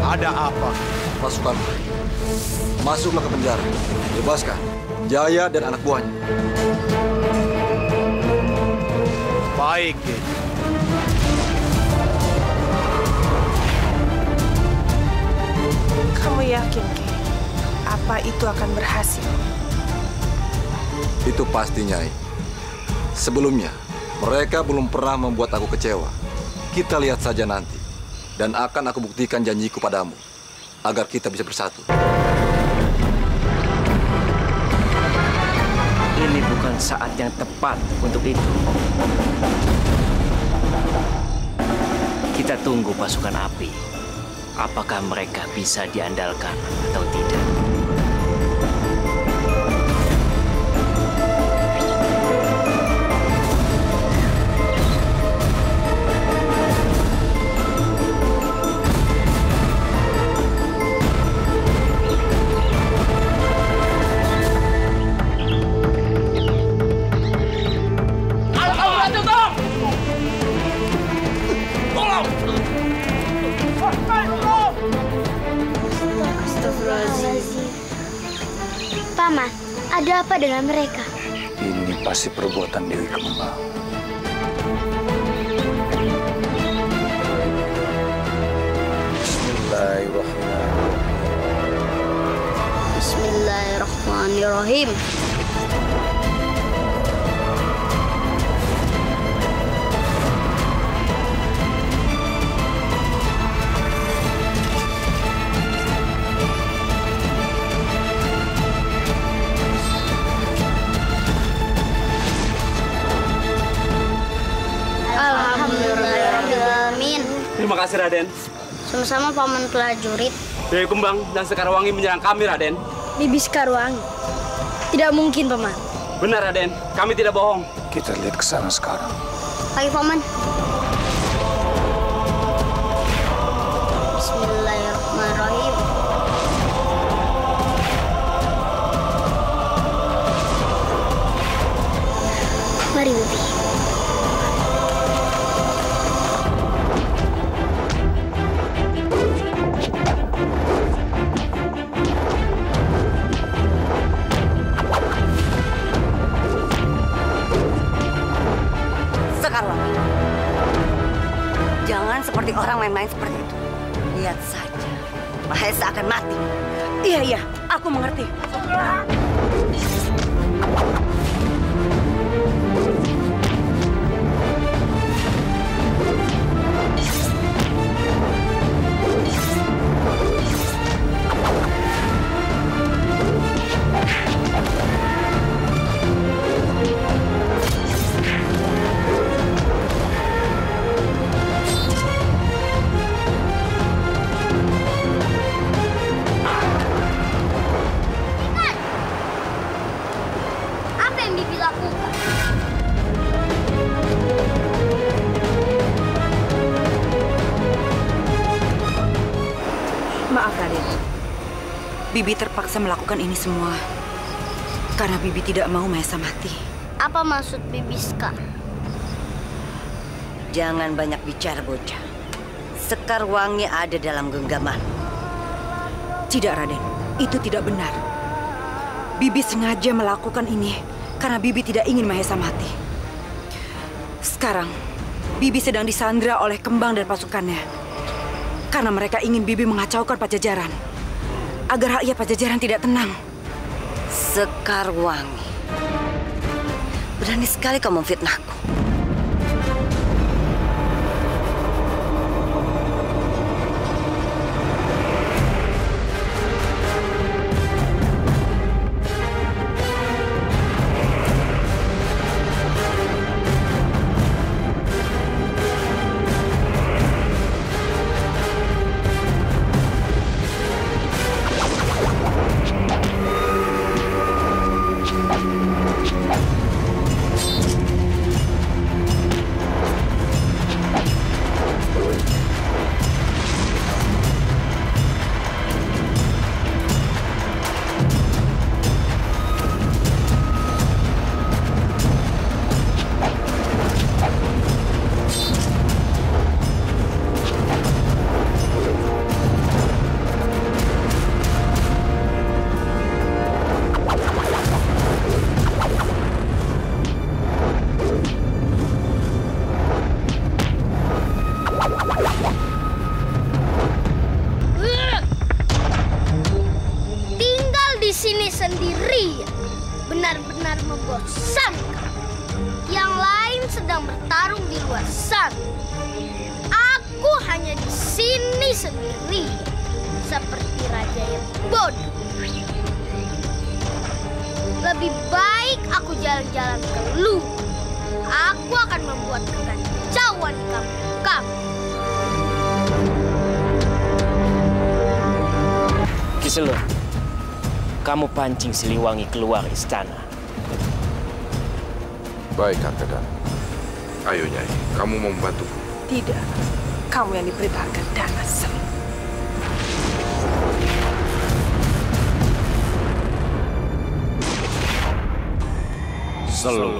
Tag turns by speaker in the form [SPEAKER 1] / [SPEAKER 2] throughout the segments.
[SPEAKER 1] Ada apa?
[SPEAKER 2] Pasukan, masuklah ke penjara. Bebaskan Jaya dan anak buahnya.
[SPEAKER 1] Baik, Ki.
[SPEAKER 3] Kamu yakin, Ki? Apa itu akan berhasil?
[SPEAKER 2] Itu pasti, Nyai. Sebelumnya, mereka belum pernah membuat aku kecewa. Kita lihat saja nanti. Dan akan aku buktikan janjiku padamu. Agar kita bisa bersatu.
[SPEAKER 4] Ini bukan saat yang tepat untuk itu. Kita tunggu pasukan api. Apakah mereka bisa diandalkan atau tidak?
[SPEAKER 5] Paman, ada apa dengan mereka?
[SPEAKER 6] Ini pasti perbuatan Dewi Kembang. Bismillahirrahmanirrahim.
[SPEAKER 5] Bismillahirrahmanirrahim. Alhamdulillahirrahmanirrahim.
[SPEAKER 4] Terima kasih, Raden.
[SPEAKER 5] Sama-sama, Paman prajurit.
[SPEAKER 4] Dewi Kembang dan Sekarwangi menyerang kami, Raden.
[SPEAKER 5] Bibi Sekarwangi. Tidak mungkin, Paman.
[SPEAKER 4] Benar, Raden. Kami tidak bohong.
[SPEAKER 6] Kita lihat ke sana sekarang.
[SPEAKER 5] Ayo, Paman. Bismillahirrahmanirrahim. Mari, Bibi.
[SPEAKER 7] Sekarwangi, jangan seperti orang main-main seperti itu. Lihat saja, Mahesa akan mati.
[SPEAKER 3] Iya, aku mengerti.
[SPEAKER 5] Apa yang Bibi lakukan?
[SPEAKER 8] Maaf, Raden. Bibi terpaksa melakukan ini semua karena Bibi tidak mau Mahesa mati.
[SPEAKER 5] Apa maksud Bibi sekarang?
[SPEAKER 7] Jangan banyak bicara, bocah. Sekarwangi ada dalam genggaman.
[SPEAKER 8] Tidak, Raden. Itu tidak benar. Bibi sengaja melakukan ini karena Bibi tidak ingin Mahesa mati. Sekarang, Bibi sedang disandra oleh Kembang dan pasukannya. Karena mereka ingin Bibi mengacaukan Pajajaran. Agar rakyat Pajajaran tidak tenang.
[SPEAKER 7] Sekarwangi. Berani sekali kau memfitnahku.
[SPEAKER 5] sedang bertarung di luar sana. Aku hanya di sini sendiri, seperti raja yang bodoh. Lebih baik aku jalan-jalan keluar. Aku akan membuat kekacauan di kampung kami.
[SPEAKER 9] Ki Selur, kamu pancing Siliwangi keluar istana.
[SPEAKER 1] Baik, Kakak. Ayo, Nyai. Kamu mau membantuku?
[SPEAKER 3] Tidak. Kamu yang diperintahkan Dana Semi.
[SPEAKER 4] Selur,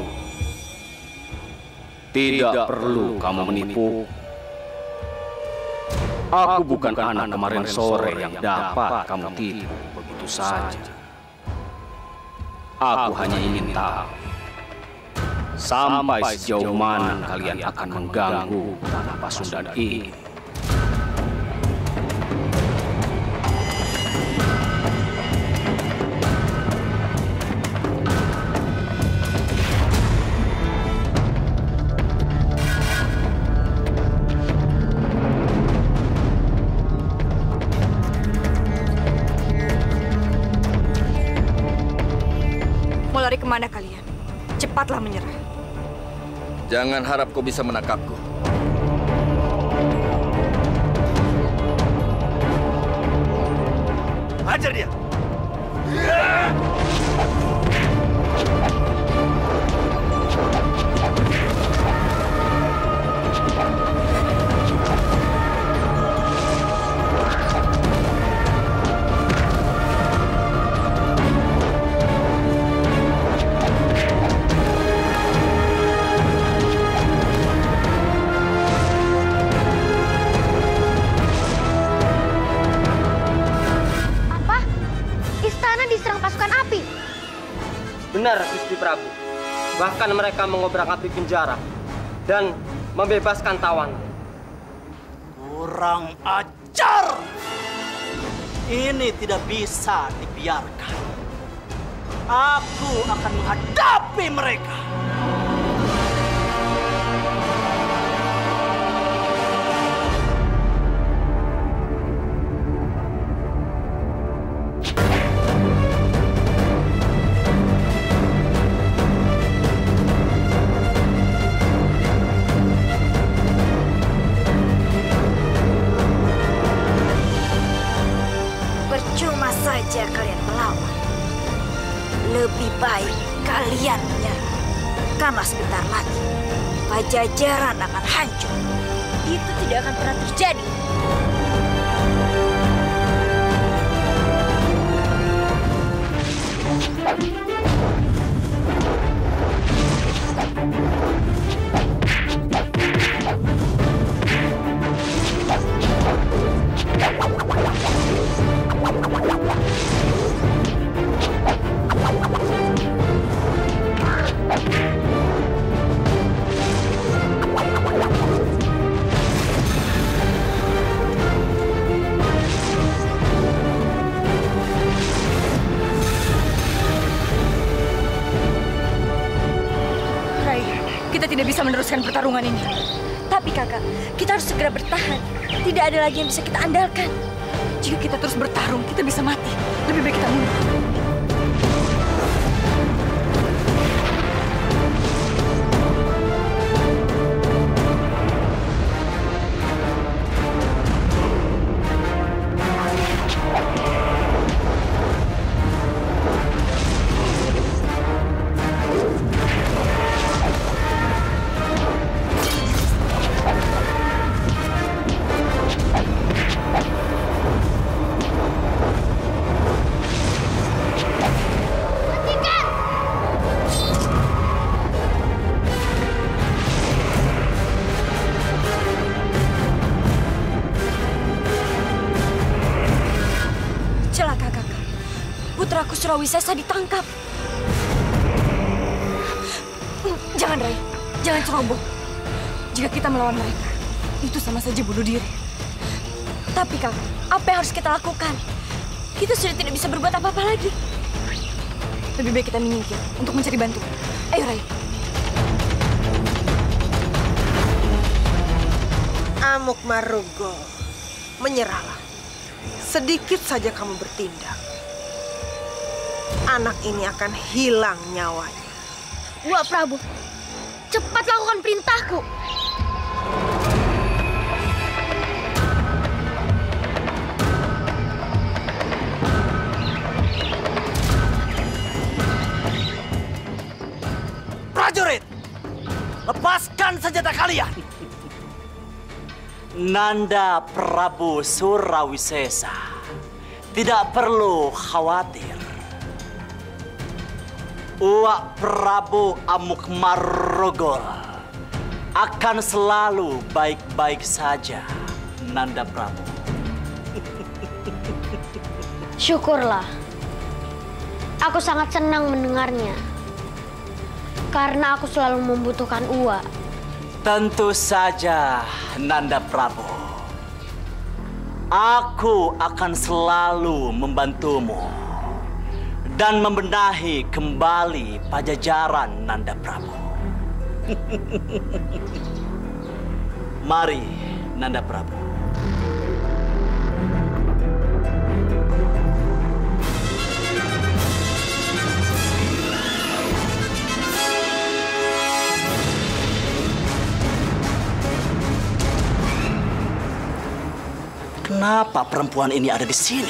[SPEAKER 4] tidak perlu kamu menipu. Aku bukan anak kemarin sore yang dapat kamu tipu begitu saja. Aku hanya ingin tahu sampai sejauh mana kalian akan mengganggu tanah Pasundan ini.
[SPEAKER 8] Mau lari kemana kalian? Cepatlah menyerah.
[SPEAKER 2] Jangan harap kau bisa menangkapku.
[SPEAKER 1] Hajar dia!
[SPEAKER 10] Benar, Gusti Prabu. Bahkan mereka mengobrak-abrik penjara dan membebaskan tawanan.
[SPEAKER 11] Kurang ajar! Ini tidak bisa dibiarkan. Aku akan menghadapi mereka.
[SPEAKER 8] Percuma saja kalian melawan. Lebih baik kalian menyerah. Karena sebentar lagi Pajajaran akan hancur. Itu tidak akan pernah terjadi. Kita tidak bisa meneruskan pertarungan ini. Tapi kakak, kita harus segera bertahan. Tidak ada lagi yang bisa kita andalkan. Jika kita terus bertarung, kita bisa mati. Lebih baik kita mundur.
[SPEAKER 5] Putraku Surawisesa ditangkap.
[SPEAKER 8] Jangan, Rai. Jangan ceroboh. Jika kita melawan mereka, itu sama saja bunuh diri. Tapi, Kak, apa yang harus kita lakukan? Kita sudah tidak bisa berbuat apa-apa lagi. Lebih baik kita menyingkir untuk mencari bantuan. Ayo, Rai.
[SPEAKER 3] Amukmarugul, menyerahlah. Sedikit saja kamu bertindak, anak ini akan hilang nyawanya.
[SPEAKER 5] Wak Prabu, cepat lakukan perintahku.
[SPEAKER 11] Prajurit, lepaskan senjata kalian. Nanda Prabu Surawisesa tidak perlu khawatir. Uak Prabu Amukmarugul akan selalu baik-baik saja, Nanda Prabu.
[SPEAKER 5] Syukurlah. Aku sangat senang mendengarnya. Karena aku selalu membutuhkan Uak.
[SPEAKER 11] Tentu saja, Nanda Prabu. Aku akan selalu membantumu dan membenahi kembali Pajajaran, Nanda Prabu. Mari, Nanda Prabu. Kenapa perempuan ini ada di sini?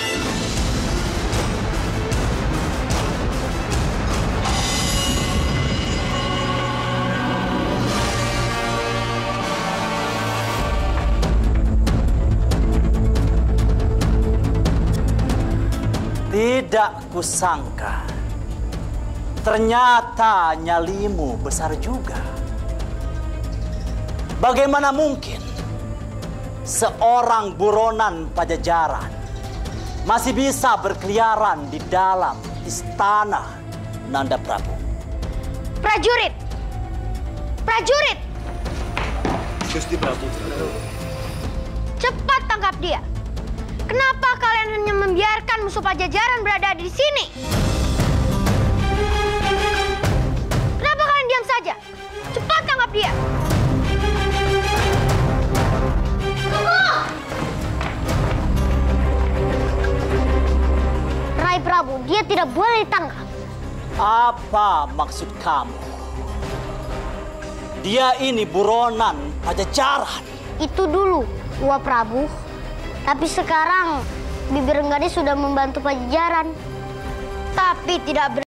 [SPEAKER 11] Tidak kusangka, ternyata nyalimu besar juga. Bagaimana mungkin seorang buronan Pajajaran masih bisa berkeliaran di dalam istana, Nanda Prabu?
[SPEAKER 5] Prajurit! Prajurit!
[SPEAKER 12] Gusti Prabu.
[SPEAKER 5] Cepat tangkap dia. Kenapa kalian hanya membiarkan musuh Pajajaran berada di sini? Kenapa kalian diam saja? Cepat tangkap dia. Rai Prabu, dia tidak boleh ditangkap.
[SPEAKER 11] Apa maksud kamu? Dia ini buronan Pajajaran.
[SPEAKER 5] Itu dulu, Wak Prabu. Tapi sekarang Bibi Renggani sudah membantu Pajajaran. Tapi tidak